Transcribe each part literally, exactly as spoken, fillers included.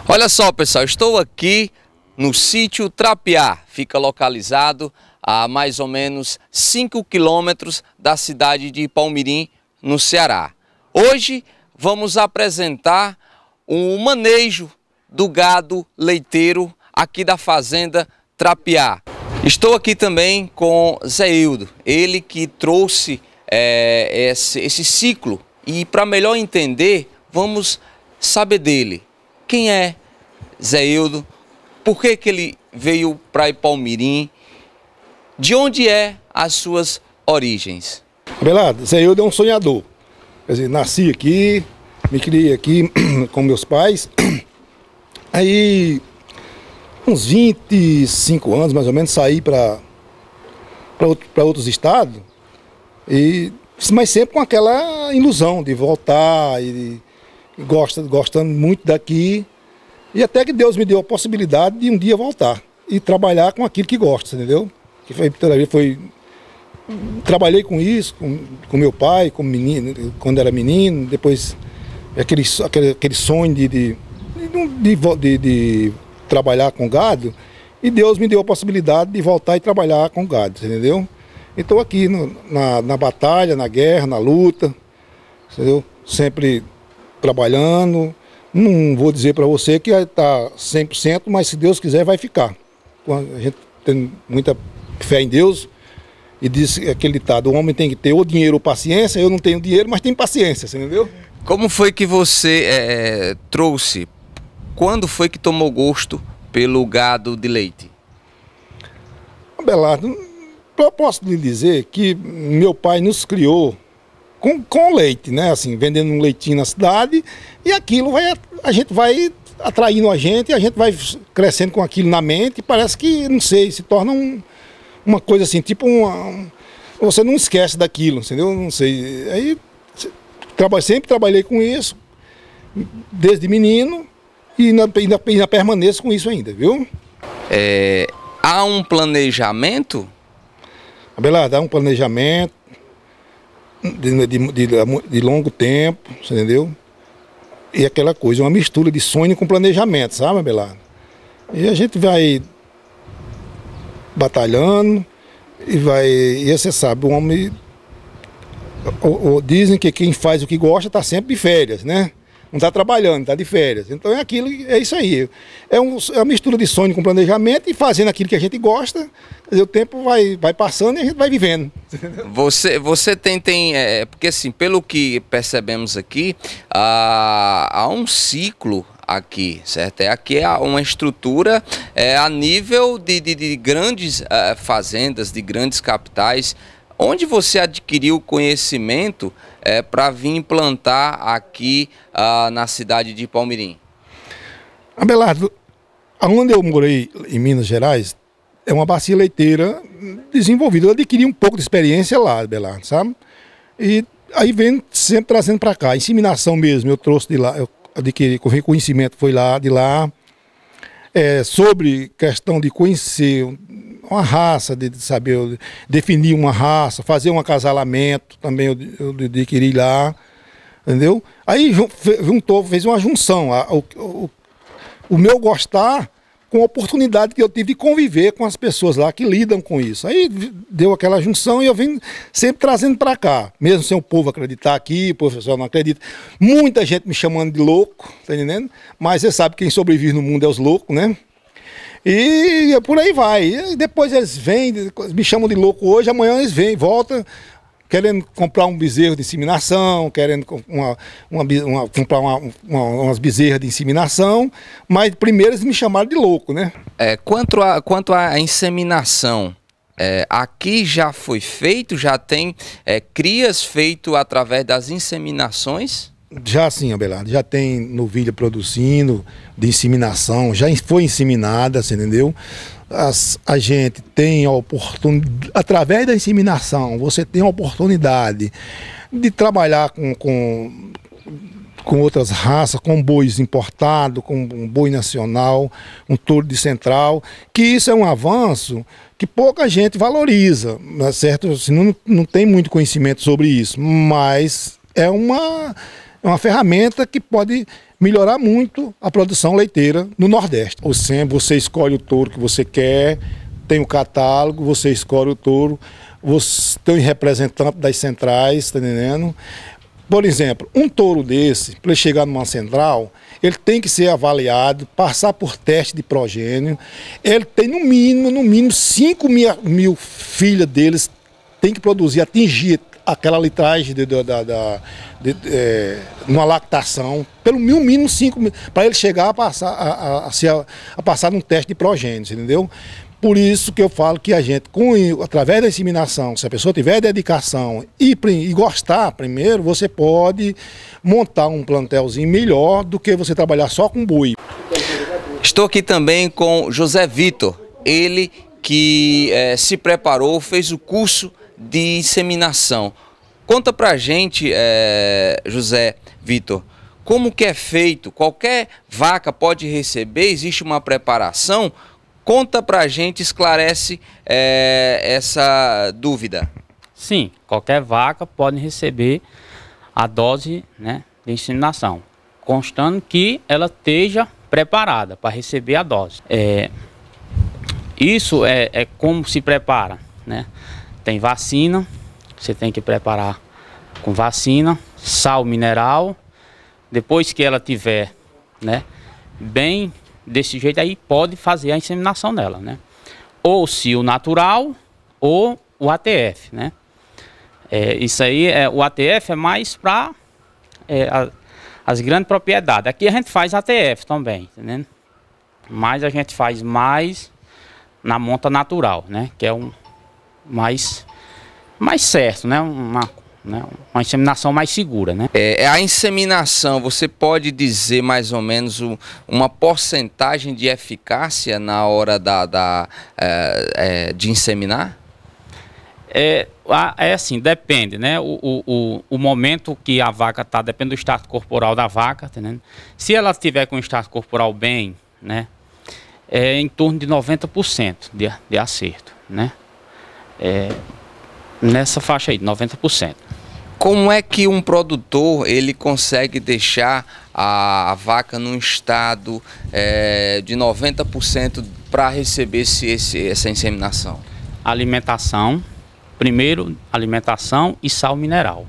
Olha só, pessoal, estou aqui no sítio Trapiá, fica localizado a mais ou menos cinco quilômetros da cidade de Palmirim, no Ceará. Hoje vamos apresentar o manejo do gado leiteiro aqui da fazenda Trapiá. Estou aqui também com Zé Hildo, ele que trouxe é, esse, esse ciclo, e para melhor entender, vamos saber dele. Quem é Zé Hildo? Por que que ele veio para Palmirim? De onde é as suas origens? Abelardo, Zé Hildo é um sonhador. Quer dizer, nasci aqui, me criei aqui com meus pais. Aí, uns vinte e cinco anos mais ou menos, saí para para outros estados. E, mas sempre com aquela ilusão de voltar, e gosta, gostando muito daqui. E até que Deus me deu a possibilidade de um dia voltar e trabalhar com aquilo que gosta, entendeu? Que foi, foi, trabalhei com isso, com, com meu pai, como menino, quando era menino, depois aquele, aquele, aquele sonho de, de, de, de, de trabalhar com gado, e Deus me deu a possibilidade de voltar e trabalhar com gado, entendeu? Então aqui no, na, na batalha, na guerra, na luta, entendeu? Sempre trabalhando. Não vou dizer para você que está cem por cento, mas se Deus quiser vai ficar. A gente tem muita fé em Deus e diz aquele ditado: o homem tem que ter ou dinheiro ou paciência. Eu não tenho dinheiro, mas tenho paciência, você entendeu? Como foi que você é, trouxe, quando foi que tomou gosto pelo gado de leite? Abelardo, eu posso lhe dizer que meu pai nos criou Com, com leite, né? Assim, vendendo um leitinho na cidade, e aquilo vai, a gente vai atraindo a gente, e a gente vai crescendo com aquilo na mente, e parece que, não sei, se torna um, uma coisa assim, tipo uma, um, você não esquece daquilo, entendeu? Não sei. Aí traba, sempre trabalhei com isso, desde menino, e ainda, ainda, ainda permaneço com isso ainda, viu? É, há um planejamento? Abelardo, há um planejamento. De, de, de, de longo tempo, você entendeu? E aquela coisa, uma mistura de sonho com planejamento, sabe, Abelardo? E a gente vai batalhando e vai... E você sabe, o homem... O, o, dizem que quem faz o que gosta está sempre de férias, né? Não está trabalhando, está de férias. Então é aquilo, é isso aí. É, um, é uma mistura de sonho com planejamento e fazendo aquilo que a gente gosta. Quer dizer, o tempo vai, vai passando e a gente vai vivendo. Você, você tem, tem é, porque assim, pelo que percebemos aqui, há, há um ciclo aqui, certo? É, aqui é uma estrutura é, a nível de, de, de grandes uh, fazendas, de grandes capitais. Onde você adquiriu conhecimento é, para vir implantar aqui uh, na cidade de Palmirim? Abelardo, onde eu morei em Minas Gerais, é uma bacia leiteira desenvolvida. Eu adquiri um pouco de experiência lá, Abelardo, sabe? E aí vem sempre trazendo para cá. Inseminação mesmo, eu trouxe de lá, eu adquiri conhecimento, foi lá, de lá. É, sobre questão de conhecer uma raça, de saber definir uma raça, fazer um acasalamento, também eu, eu adquiri lá, entendeu? Aí juntou, fez uma junção, o, o, o meu gostar com a oportunidade que eu tive de conviver com as pessoas lá que lidam com isso. Aí deu aquela junção e eu vim sempre trazendo para cá, mesmo sem o povo acreditar aqui, o professor não acredita. Muita gente me chamando de louco, tá entendendo? Mas você sabe que quem sobrevive no mundo é os loucos, né? E por aí vai. E depois eles vêm, me chamam de louco hoje, amanhã eles vêm, voltam, querendo comprar um bezerro de inseminação, querendo uma, uma, uma, comprar uma, uma, umas bezerras de inseminação, mas primeiro eles me chamaram de louco, né? É, quanto a, quanto à inseminação, é, aqui já foi feito, já tem é, crias feito através das inseminações? Já sim, Abelardo, já tem novilha produzindo de inseminação, já foi inseminada, você entendeu? As, a gente tem a oportunidade, através da inseminação, você tem a oportunidade de trabalhar com, com, com outras raças, com bois importados, com um boi nacional, um touro de central, que isso é um avanço que pouca gente valoriza, certo? Assim, não, não tem muito conhecimento sobre isso, mas é uma... É uma ferramenta que pode melhorar muito a produção leiteira no Nordeste. Ou sempre você escolhe o touro que você quer, tem o catálogo, você escolhe o touro, você tem representante das centrais, tá entendendo? Por exemplo, um touro desse, para ele chegar numa central, ele tem que ser avaliado, passar por teste de progênio. Ele tem no mínimo, no mínimo, cinco mil, mil filhas deles, tem que produzir, atingir aquela litragem de, de, de, de, de, é, numa lactação, pelo mil mínimo cinco mil, para ele chegar a passar, a, a, a, a passar num teste de progênio, entendeu? Por isso que eu falo que a gente, com, através da inseminação, se a pessoa tiver dedicação e, e gostar primeiro, você pode montar um plantelzinho melhor do que você trabalhar só com boi. Estou aqui também com José Vitor, ele que é, se preparou, fez o curso de inseminação. Conta pra gente, é, José Vitor, como que é feito? Qualquer vaca pode receber? Existe uma preparação? Conta pra gente, esclarece é, essa dúvida. Sim, qualquer vaca pode receber a dose, né, de inseminação, constando que ela esteja preparada para receber a dose. É, isso é, é como se prepara, né? Tem vacina, você tem que preparar com vacina, sal mineral. Depois que ela tiver, né, bem desse jeito, aí pode fazer a inseminação dela, né? Ou cio natural ou o A T F, né? É, isso aí, é, o A T F é mais para é, as grandes propriedades. Aqui a gente faz A T F também, entendeu? Mas a gente faz mais na monta natural, né? Que é um mais, mais certo, né? Uma, né? Uma inseminação mais segura, né? É, a inseminação, você pode dizer mais ou menos o, uma porcentagem de eficácia na hora da, da, é, é, de inseminar? É, é assim, depende, né? O, o, o momento que a vaca está, depende do estado corporal da vaca, tá entendendo? Se ela tiver com o estado corporal bem, né? É em torno de noventa por cento de, de acerto, né? É, nessa faixa aí, de noventa por cento. Como é que um produtor ele consegue deixar a, a vaca num estado é, de noventa por cento para receber esse, esse, essa inseminação? Alimentação, primeiro alimentação e sal mineral.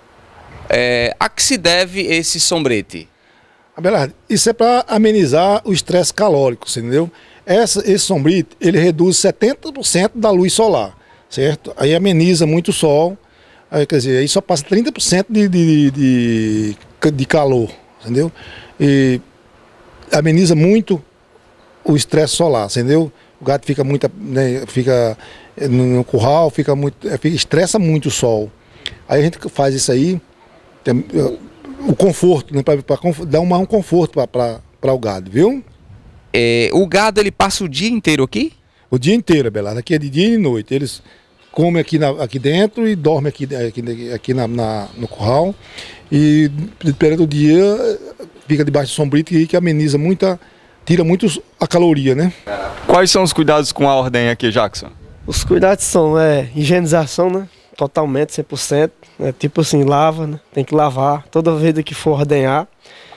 É, a que se deve esse sombrete? Abelardo, isso é para amenizar o estresse calórico, entendeu? Essa, esse sombrite, ele reduz setenta por cento da luz solar, certo? Aí ameniza muito o sol, aí, quer dizer, aí só passa trinta por cento de, de, de, de calor, entendeu? E ameniza muito o estresse solar, entendeu? O gato fica muito, né, fica no curral, fica muito, fica, estressa muito o sol. Aí a gente faz isso aí, tem, o conforto, né, para dar uma, um conforto para o gado, viu? É, o gado ele passa o dia inteiro aqui? O dia inteiro, Abelardo. Aqui é de dia e de noite. Eles comem aqui, na, aqui dentro e dormem aqui, aqui, aqui na, na, no curral. E durante o dia fica debaixo do sombrito que, que ameniza muita, tira muito a caloria, né? Quais são os cuidados com a ordenha aqui, Jackson? Os cuidados são é, higienização, né? Totalmente, cem por cento. É, tipo assim, lava, né? Tem que lavar toda vez que for ordenhar.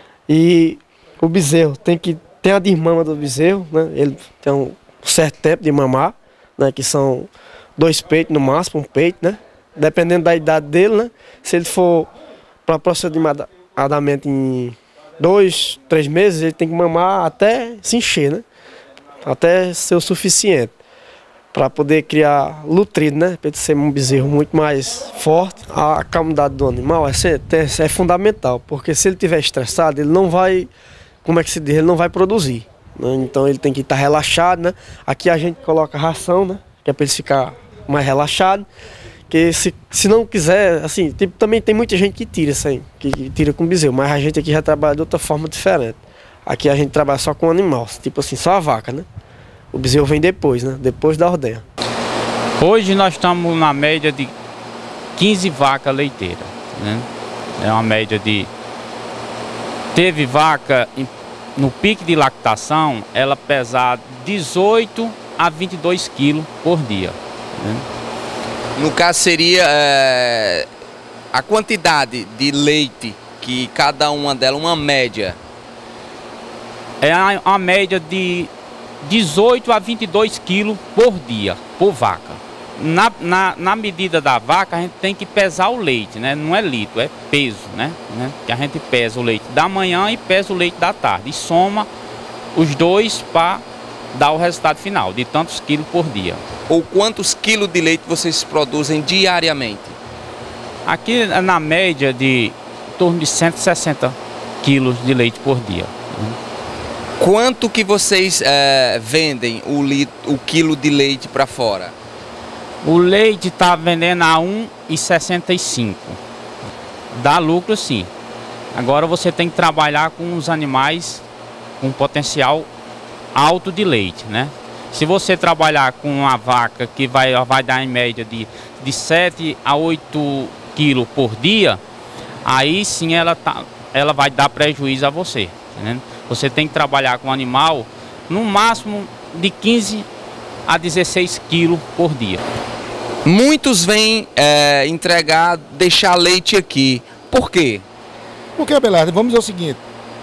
E o bezerro, tem que ter a desmama do bezerro, né? Ele tem um certo tempo de mamar, né? Que são dois peitos no máximo, um peito, né? Dependendo da idade dele, né? Se ele for para aproximadamente em dois, três meses, ele tem que mamar até se encher, né? Até ser o suficiente para poder criar lutrido, né? Para ele ser um bezerro muito mais forte. A calmidade do animal é, é fundamental, porque se ele estiver estressado, ele não vai, como é que se diz, ele não vai produzir, né? Então ele tem que estar relaxado, né? Aqui a gente coloca ração, né? Que é para ele ficar mais relaxado. Que se, se não quiser, assim, tipo, também tem muita gente que tira isso aí, que, que tira com bezerro, mas a gente aqui já trabalha de outra forma diferente. Aqui a gente trabalha só com animal, tipo assim, só a vaca, né? O bezerro vem depois, né? Depois da ordenha. Hoje nós estamos na média de quinze vacas leiteiras, né? É uma média de... Teve vaca no pique de lactação, ela pesar dezoito a vinte e dois quilos por dia, né? No caso seria é, a quantidade de leite que cada uma delas, uma média, é uma média de dezoito a vinte e dois quilos por dia, por vaca. Na, na, na medida da vaca, a gente tem que pesar o leite, né? Não é litro, é peso, né? né? Que a gente pesa o leite da manhã e pesa o leite da tarde. E soma os dois para dar o resultado final, de tantos quilos por dia. Ou quantos quilos de leite vocês produzem diariamente? Aqui na média de em torno de cento e sessenta quilos de leite por dia. Quanto que vocês é, vendem o, litro, o quilo de leite para fora? O leite está vendendo a um real e sessenta e cinco centavos. Dá lucro sim. Agora você tem que trabalhar com os animais com potencial alto de leite, né? Se você trabalhar com uma vaca que vai, vai dar em média de, de sete a oito quilos por dia, aí sim ela, tá, ela vai dar prejuízo a você, né? Você tem que trabalhar com um animal no máximo de quinze a dezesseis quilos por dia. Muitos vêm é, entregar, deixar leite aqui. Por quê? Porque, Abelardo, vamos dizer o seguinte,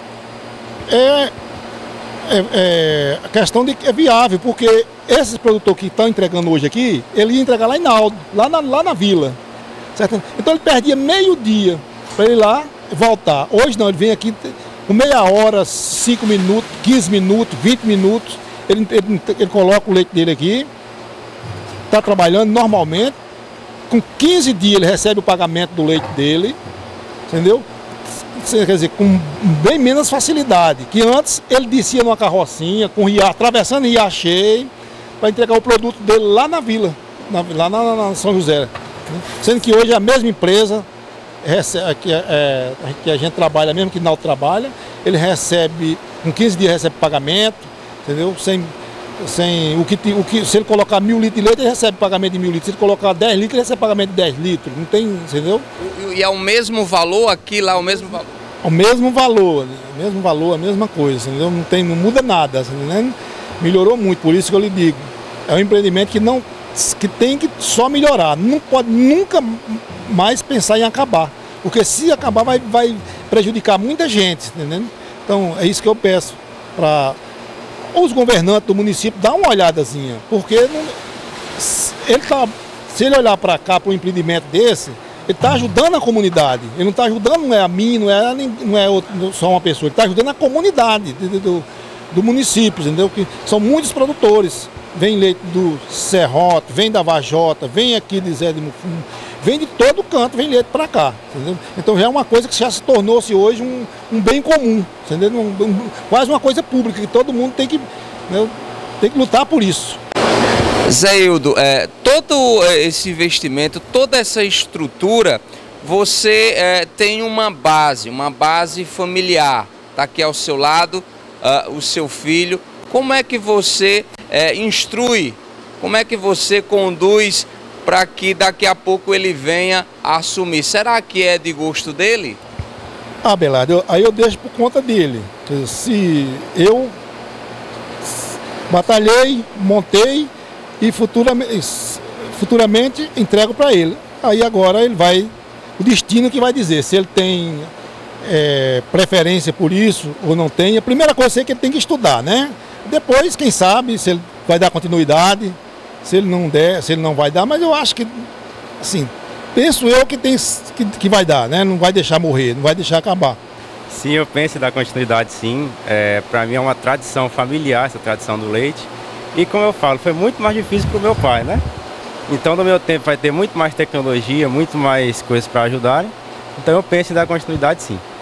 é, é, é a questão de que é viável, porque esses produtores que estão entregando hoje aqui, ele ia entregar lá em Naldo, lá na, lá na vila, certo? Então ele perdia meio dia para ele ir lá e voltar. Hoje não, ele vem aqui com meia hora, cinco minutos, quinze minutos, vinte minutos, ele, ele, ele coloca o leite dele aqui, está trabalhando normalmente, com quinze dias ele recebe o pagamento do leite dele, entendeu? Quer dizer, com bem menos facilidade, que antes ele descia numa carrocinha, com ria, atravessando riacheio, para entregar o produto dele lá na vila, na, lá na, na São José. Sendo que hoje a mesma empresa recebe, que, é, que a gente trabalha, mesmo que não trabalha, ele recebe, com quinze dias recebe pagamento, entendeu? Sem, sem, o que, o que, se ele colocar mil litros de leite, ele recebe pagamento de mil litros. Se ele colocar dez litros, ele recebe pagamento de dez litros. Não tem, entendeu? E é o mesmo valor aqui, lá, o mesmo valor? O mesmo valor, o mesmo valor, a mesma coisa, entendeu? Não, tem, não muda nada, né? Melhorou muito, por isso que eu lhe digo. É um empreendimento que, não, que tem que só melhorar, não pode nunca mais pensar em acabar. Porque se acabar vai, vai prejudicar muita gente, entendeu? Então é isso que eu peço para os governantes do município dar uma olhadazinha, porque não, ele tá, se ele olhar para cá para um empreendimento desse, ele está ajudando a comunidade. Ele não está ajudando, não é a mim, não é, não é outro, só uma pessoa, ele está ajudando a comunidade do, do, do município, entendeu? Que são muitos produtores. Vem leite do Serrote, vem da Vajota, vem aqui de Zé de Mufum, vem de todo canto, vem leite para cá, entendeu? Então já é uma coisa que já se tornou-se hoje um, um bem comum, entendeu? Um, um, quase uma coisa pública, que todo mundo tem que, né, tem que lutar por isso. Zé Hildo, é, todo esse investimento, toda essa estrutura, você é, tem uma base, uma base familiar. Está aqui ao seu lado uh, o seu filho. Como é que você é, instrui, como é que você conduz para que daqui a pouco ele venha a assumir? Será que é de gosto dele? Ah, Belardo, aí eu deixo por conta dele. Se eu batalhei, montei e futuramente, futuramente entrego para ele. Aí agora ele vai, o destino que vai dizer se ele tem é, preferência por isso ou não tem. A primeira coisa é que ele tem que estudar, né? Depois, quem sabe, se ele vai dar continuidade, se ele não der, se ele não vai dar, mas eu acho que, assim, penso eu que, tem, que, que vai dar, né? Não vai deixar morrer, não vai deixar acabar. Sim, eu penso em dar continuidade, sim. É, para mim é uma tradição familiar, essa tradição do leite. E como eu falo, foi muito mais difícil para o meu pai, né? Então, no meu tempo vai ter muito mais tecnologia, muito mais coisas para ajudarem. Então eu penso em dar continuidade, sim.